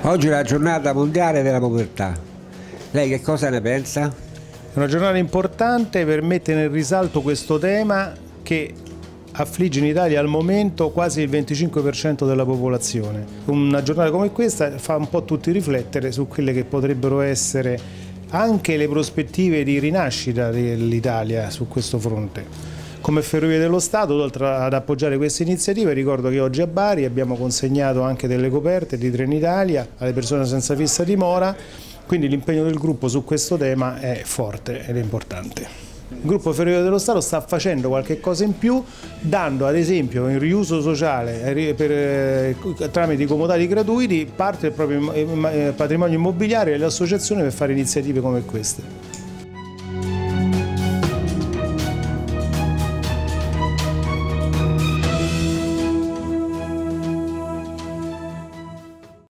Oggi è la giornata mondiale della povertà. Lei che cosa ne pensa? È una giornata importante per mettere in risalto questo tema che affligge in Italia al momento quasi il 25% della popolazione. Una giornata come questa fa un po' tutti riflettere su quelle che potrebbero essere anche le prospettive di rinascita dell'Italia su questo fronte. Come Ferrovie dello Stato, oltre ad appoggiare queste iniziative, ricordo che oggi a Bari abbiamo consegnato anche delle coperte di Trenitalia alle persone senza fissa dimora, quindi l'impegno del gruppo su questo tema è forte ed è importante. Il gruppo Ferrovie dello Stato sta facendo qualche cosa in più, dando ad esempio in riuso sociale tramite i comodali gratuiti parte del proprio patrimonio immobiliare alle associazioni per fare iniziative come queste.